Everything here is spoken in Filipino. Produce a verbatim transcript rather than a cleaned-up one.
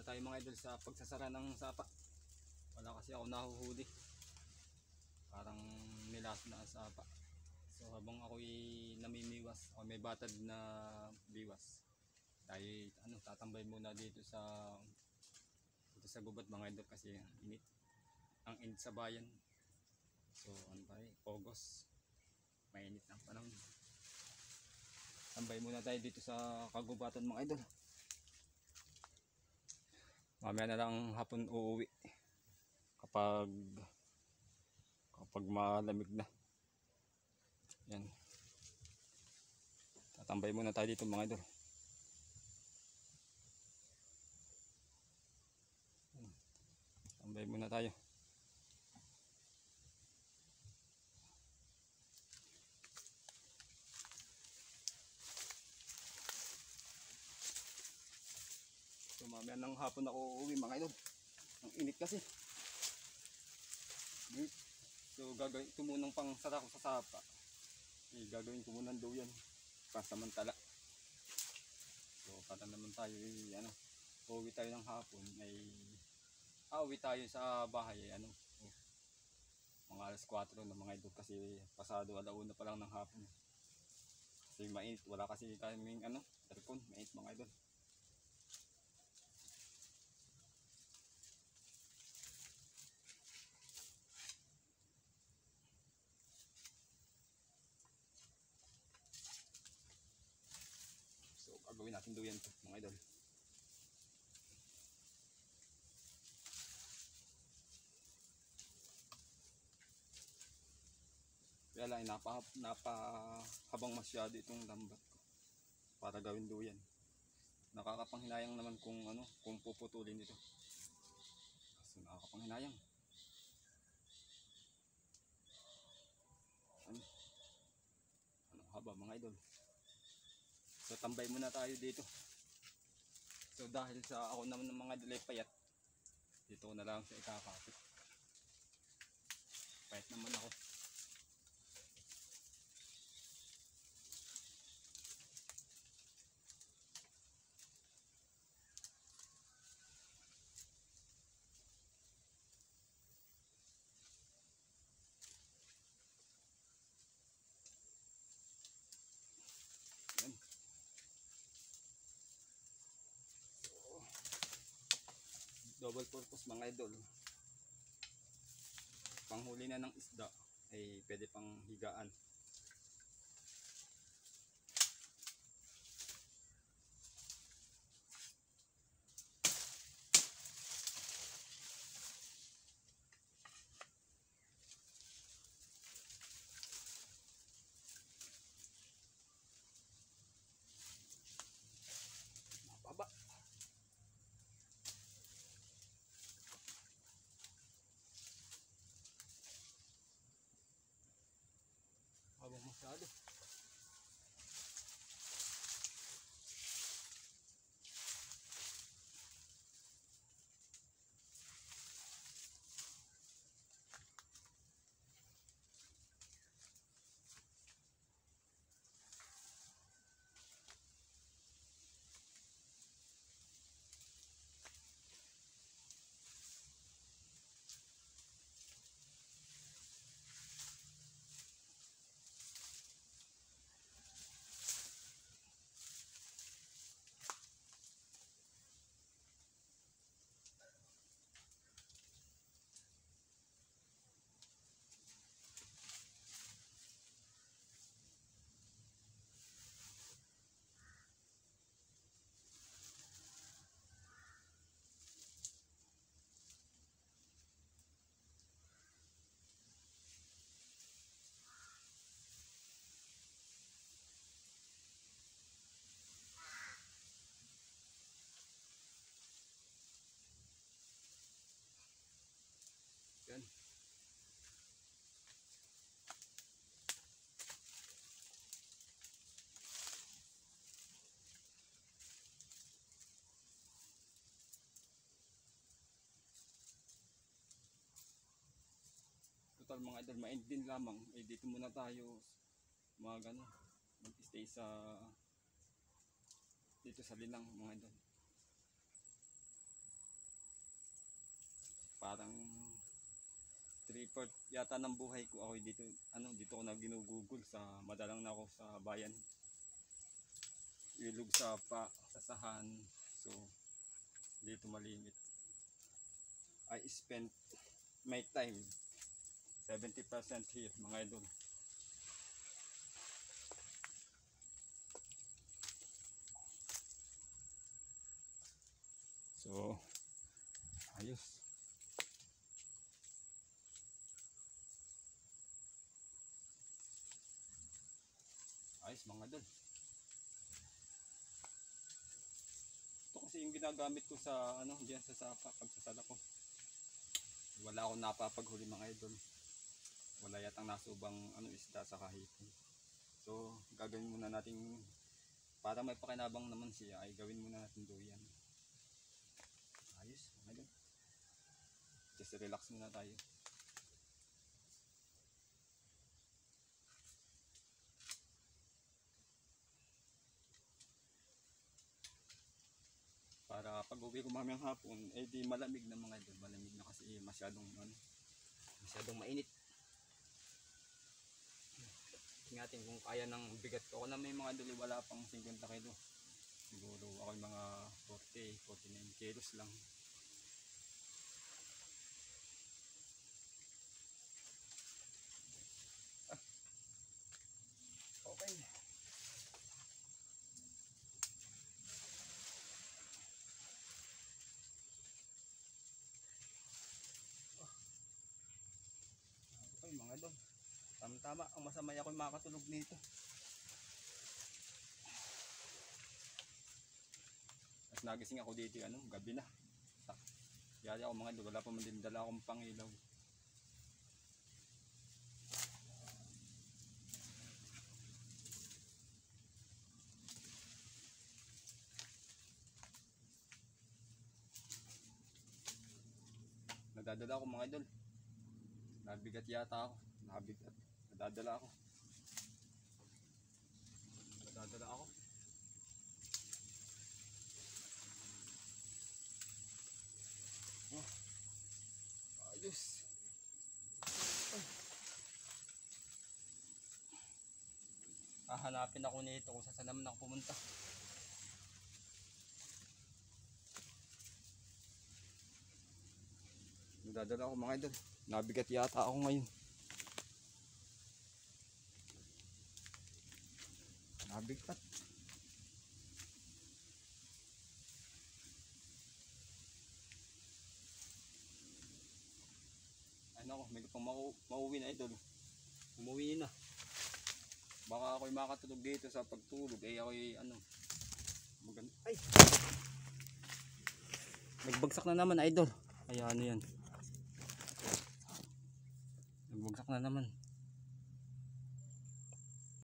tayo mga idol sa pagsasara ng sapa. Wala kasi ako nahuhuli. Parang nilas na ang sapa. So habang ako'y namimiwas, ako may batad na biwas. Tayo ano, tatambay muna dito sa dito sa gubat mga idol kasi ang init. Ang init sa bayan. So ano tayo, August. Mainit ang panahon. Tambay muna tayo dito sa kagubatan mga idol. Mamaya na lang hapon uuwi kapag kapag malamig na. Yan. Tatambay muna tayo dito mga idol. Tambay muna tayo. So mamaya ng hapon ako uuwi mga idol. Ang init kasi. So gagawin ito munang pang sara ko sa sapa. Eh, gagawin ko muna daw yan. Pasamantala. So para naman tayo eh, ano, uuwi tayo ng hapon ay ah, uwi tayo sa bahay eh, ano, oh, mga alas kwatro na mga idol kasi pasado alauna pa lang ng hapon. Kasi mainit, wala kasi kaming ano, aircon, mainit mga idol. Gawin natin doon yan to, mga idol. Kaya lang napa, napahabang masyado itong lambat ko para gawin doon yan. Nakakapanghinayang naman kung ano, kung puputulin ito. So nakakapanghinayang. Ano? Anong haba mga idol? So tambay muna tayo dito. So dahil sa ako naman ng mga dilay payat, dito na lang sa ikakapit. Payat naman ako. Yan. Double purpose mga idol. Panghuli na ng isda ay pwede pang higaan. Mababa. Habang masyado. Yan. Total mga idol, mainit din lamang. Eh dito muna tayo mag ano, mag-stay sa dito sa Linang mga idol. parang three fourth yata ng buhay ko ako dito, ano, dito ako na ginugugol sa madalang na ako sa bayan. Ilog sa pa, sasahan. So, dito malimit. I spent my time seventy percent here, mga idol. So, ayos. Ayos mga idol. Ito kasi yung ginagamit ko sa ano, diyan sa sapa, pagsasala ko. Wala akong napapaghuli mga idol. Wala yatang nasubang ano, isda sa kahipon. So, gagawin muna natin para may pakinabang naman siya, ay gawin muna natin duyan. Ayos, mga idol. Just relax muna tayo. Para pag uwi ko mamayang hapon, eh di malamig na mga idol. Malamig na kasi eh, masyadong, ano, masyadong mainit. Tingnan kung kaya ng bigat ko. Ako na may mga idol, wala pang fifty kilo. Siguro ako yung mga forty, forty-nine kilos lang. Ah. Okay. Okay mga idol. Tama-tama. Ang masama ako yung makatulog nito. At nagising ako dito, ano, gabi na. Yari ako mga idol, wala pa man din dala akong pangilaw. Nadadala ako mga idol. Nabigat yata ako. Nabigat. Nadadala ako. Nadadala ako. Oh. Ayos. Ay. Hahanapin ako nito kung saan naman ako pumunta. Nadadala ako mga idol. Nabigat yata ako ngayon. Nabigat. Ano ako, may pang mau mauwi na idol. Umuwi na. Baka ako'y makatulog dito sa pagtulog. Eh ako'y ano. Maganda. Ay! Nagbagsak na naman idol. Ay ano yan. Nagbagsak na naman.